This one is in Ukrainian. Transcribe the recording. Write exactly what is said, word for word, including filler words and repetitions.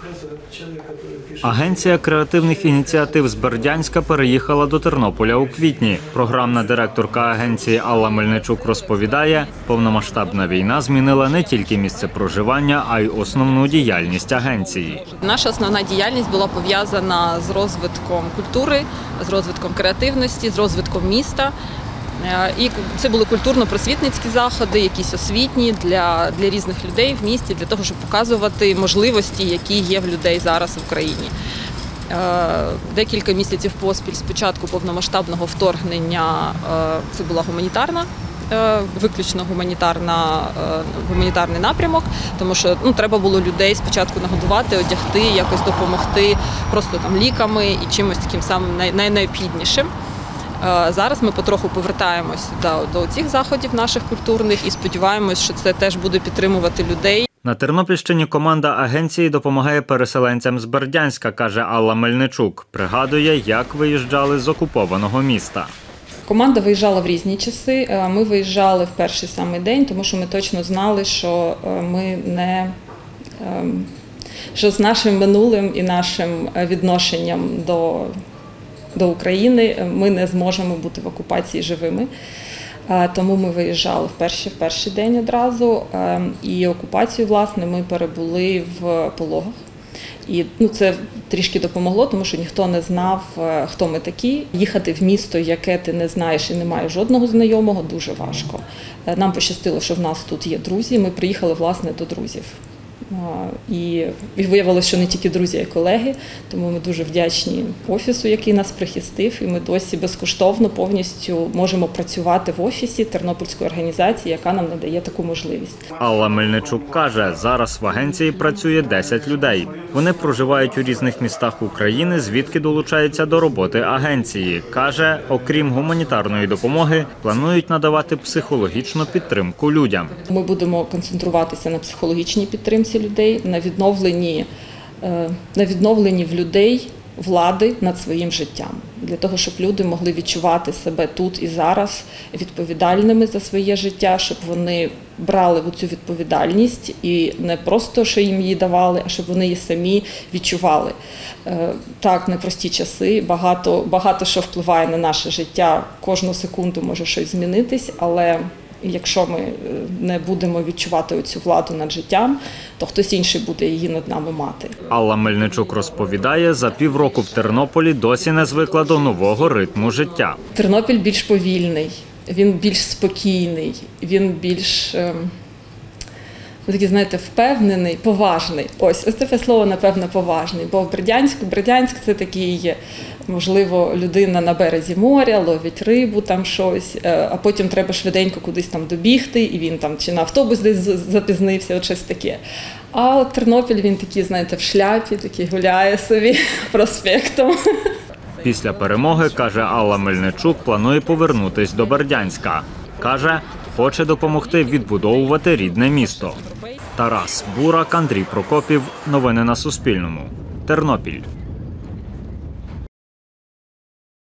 Агенція креативних ініціатив з Бердянська переїхала до Тернополя у квітні. Програмна директорка агенції Алла Мельничук розповідає, повномасштабна війна змінила не тільки місце проживання, а й основну діяльність агенції. Наша основна діяльність була пов'язана з розвитком культури, з розвитком креативності, з розвитком міста. І це були культурно-просвітницькі заходи, якісь освітні для, для різних людей в місті, для того, щоб показувати можливості, які є в людей зараз в Україні. Декілька місяців поспіль з початку повномасштабного вторгнення це була гуманітарна, виключно гуманітарна, гуманітарний напрямок, тому що ну, треба було людей спочатку нагодувати, одягти, якось допомогти просто там ліками і чимось таким самим найнеобхіднішим. Зараз ми потроху повертаємось до, до цих заходів наших культурних і сподіваємось, що це теж буде підтримувати людей. На Тернопільщині команда агенції допомагає переселенцям з Бердянська, каже Алла Мельничук. Пригадує, як виїжджали з окупованого міста. Команда виїжджала в різні часи. Ми виїжджали в перший самий день, тому що ми точно знали, що ми не... що з нашим минулим і нашим відношенням до до України ми не зможемо бути в окупації живими. Тому ми виїжджали в перший, в перший день одразу. І окупацію, власне, ми перебули в Пологах. І ну, це трішки допомогло, тому що ніхто не знав, хто ми такі. Їхати в місто, яке ти не знаєш і не маєш жодного знайомого, дуже важко. Нам пощастило, що в нас тут є друзі. Ми приїхали, власне, до друзів. І виявилося, що не тільки друзі, а й колеги, тому ми дуже вдячні офісу, який нас прихистив, і ми досі безкоштовно повністю можемо працювати в офісі тернопільської організації, яка нам надає таку можливість. Алла Мельничук каже, зараз в агенції працює десять людей. Вони проживають у різних містах України, звідки долучаються до роботи агенції. Каже, окрім гуманітарної допомоги, планують надавати психологічну підтримку людям. Ми будемо концентруватися на психологічній підтримці людей, на відновленні, на відновленні в людей влади над своїм життям. Для того, щоб люди могли відчувати себе тут і зараз відповідальними за своє життя, щоб вони брали цю відповідальність і не просто, що їм її давали, а щоб вони її самі відчували. Так, непрості часи, багато, багато що впливає на наше життя, кожну секунду може щось змінитись, але якщо ми не будемо відчувати цю владу над життям, то хтось інший буде її над нами мати. Алла Мельничук розповідає, за півроку в Тернополі досі не звикла до нового ритму життя. Тернопіль більш повільний, він більш спокійний, він більш, такий, знаєте, впевнений, поважний. Ось, ось це слово, напевно, поважний. Бо в Бердянську, Бердянськ – це такий, можливо, людина на березі моря, ловить рибу, там щось, а потім треба швиденько кудись там добігти, і він там чи на автобус десь запізнився, от щось таке. А от Тернопіль, він такий, знаєте, в шляпі, такий гуляє собі проспектом. Після перемоги, каже Алла Мельничук, планує повернутись до Бердянська. Каже, хоче допомогти відбудовувати рідне місто. Тарас Бурак, Андрій Прокопів. Новини на Суспільному. Тернопіль.